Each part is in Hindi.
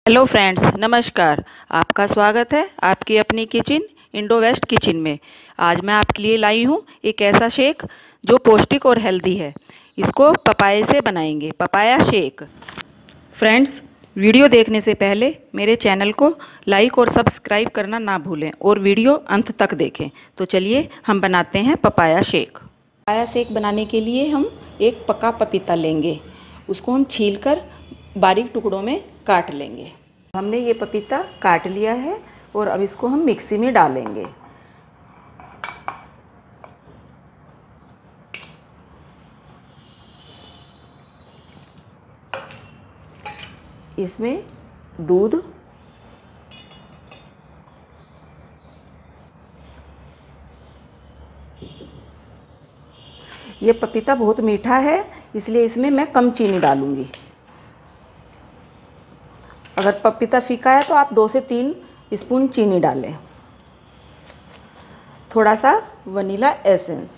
हेलो फ्रेंड्स, नमस्कार। आपका स्वागत है आपकी अपनी किचन इंडो वेस्ट किचन में। आज मैं आपके लिए लाई हूँ एक ऐसा शेक जो पौष्टिक और हेल्दी है। इसको पपाये से बनाएंगे, पपाया शेक। फ्रेंड्स, वीडियो देखने से पहले मेरे चैनल को लाइक और सब्सक्राइब करना ना भूलें और वीडियो अंत तक देखें। तो चलिए हम बनाते हैं पपाया शेक। पपाया शेक बनाने के लिए हम एक पका पपीता लेंगे। उसको हम छीलकर बारीक टुकड़ों में काट लेंगे। हमने ये पपीता काट लिया है और अब इसको हम मिक्सी में डालेंगे। इसमें दूध, ये पपीता बहुत मीठा है इसलिए इसमें मैं कम चीनी डालूंगी। अगर पपीता फीका है तो आप 2 से 3 स्पून चीनी डालें। थोड़ा सा वनीला एसेंस,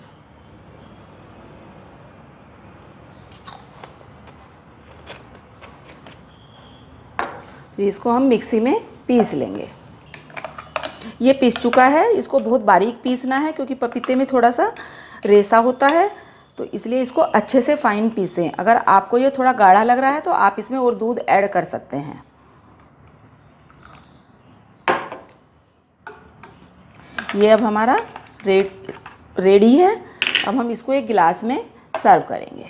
फिर इसको हम मिक्सी में पीस लेंगे। ये पीस चुका है। इसको बहुत बारीक पीसना है क्योंकि पपीते में थोड़ा सा रेसा होता है, तो इसलिए इसको अच्छे से फाइन पीसें। अगर आपको ये थोड़ा गाढ़ा लग रहा है तो आप इसमें और दूध ऐड कर सकते हैं। ये अब हमारा रेडी है। अब हम इसको एक गिलास में सर्व करेंगे।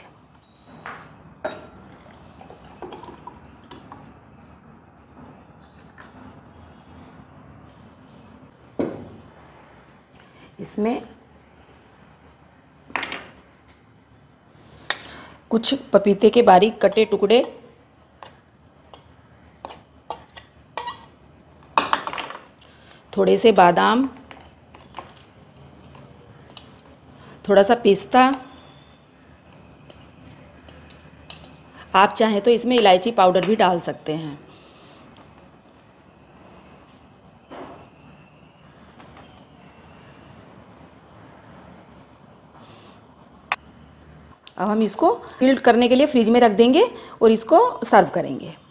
इसमें कुछ पपीते के बारीक कटे टुकड़े, थोड़े से बादाम, थोड़ा सा पिस्ता, आप चाहें तो इसमें इलायची पाउडर भी डाल सकते हैं। अब हम इसको चिल्ड करने के लिए फ्रिज में रख देंगे और इसको सर्व करेंगे।